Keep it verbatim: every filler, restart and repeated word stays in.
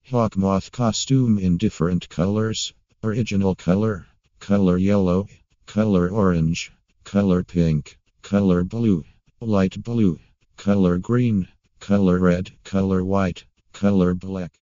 Hawkmoth costume in different colors. Original color: color yellow, color orange, color pink, color blue, light blue, color green, color red, color white, color black.